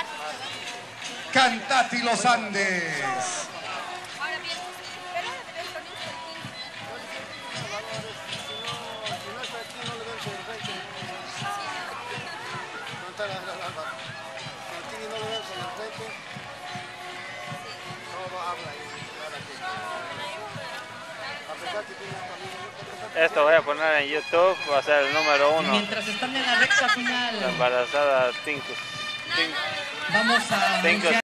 Cantati los Andes. Esto voy a poner en YouTube, va a ser el número 1. Mientras están en la recta final, La embarazada Tinkus. vamos a anunciar